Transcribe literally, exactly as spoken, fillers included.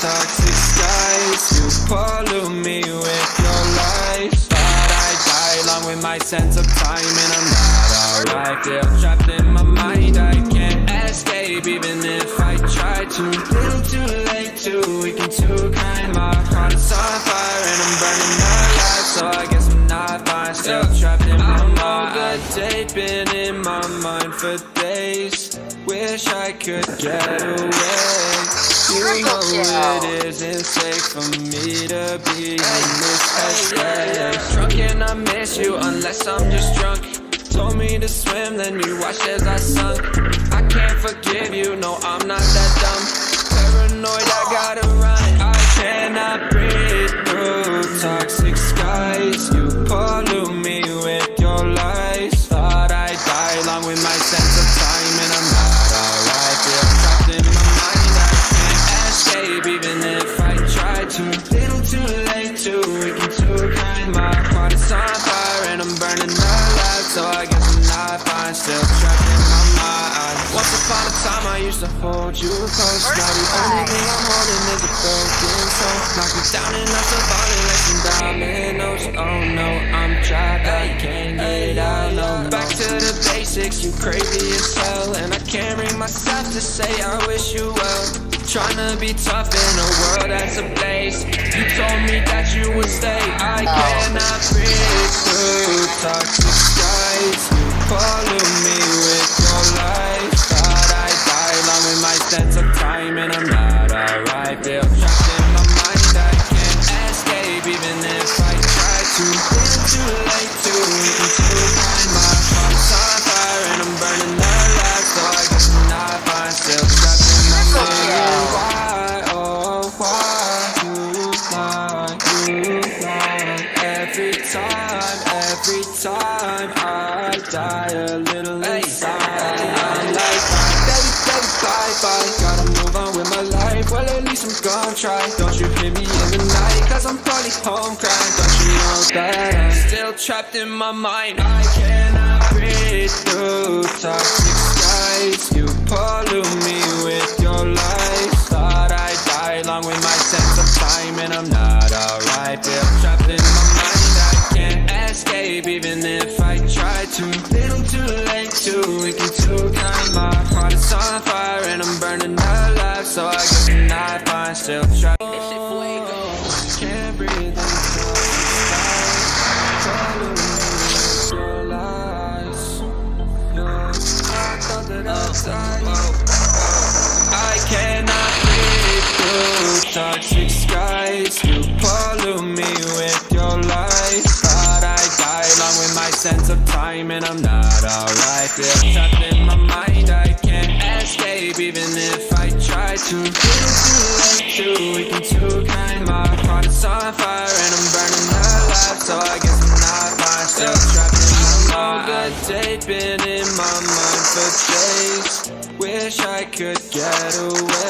toxic skies. You pollute me with your lies. Thought I'd die along with my sense of time, and I'm not alright. Feel trapped in my mind, I can't escape even if I try to. Little too late, too weak and too kind. My heart is on fire and I'm burning alive, so I guess I'm not fine. Still trapped in my mind. I'm good, they've been in my mind for days. Wish I could get away. You know it isn't safe for me to be in this headspace. Drunk and I miss you unless I'm just drunk. Told me to swim, then you watched as I sunk. I can't forgive you, no I'm not that dumb. Paranoid, I gotta run. I cannot breathe through toxic skies. You pollute me with your lies. Thought I'd die along with my sense of time, and I'm not alright. Feel trapped in my mind, I can't escape even if I try to. Little too late, too weak and too kind. My heart is on fire and I'm burning alive, so I guess I'm not fine. Still trapped in my mind. Once upon a time I used to hold you close. Now the only thing I'm holding is a broken soul. Knock me down and I'm still falling like some dominoes. Oh no, I'm trapped, I can't get out, no. Back to the basics, you crazy as hell, and I can't bring myself to say I wish you well. Tryna be tough in a world that's ablaze. You told me that you would stay. I cannot breathe through toxic skies. You pollute me with your lies. Thought I'd die along with my sense of time, and I'm not alright. Feel trapped in my mind, I can't escape even if I try to. Little too late, too weak and too kind. My heart's on fire and I'm burning alive, so I guess I'm not fine. Still trapped in my mind. Why, oh why you lie, you lie. Every time, every time I die a little inside. I'm like, baby, baby, bye, bye. Gotta move on with my life, well at least I'm gonna try. Don't you hear me in the night, cause I'm probably home crying. Don't you know that I'm still trapped in my mind. I cannot breathe through toxic skies. You pollute me with your lies. Thought I'd die along with my sense of time, and I'm not alright. Feel trapped in my mind, I can't escape even if I try to. Little too late, too weak and too kind. My heart is on fire and I'm burning alive, so I guess I'm not fine. Still trapped. Oh, can't breathe in toxic skies. Pollute me with your lies. Your, I thought that outside. I cannot breathe through toxic skies. You pollute me with your lies. Thought I'd die along with my sense of time, and I'm not alright. Feel trapped in my mind, I can't escape even if I try to. Little too late, too weak and too kind. My heart is on fire and I'm burning alive, so I guess I'm not fine. Still trapped in my mind. Good day been in my mind for days. Wish I could get away.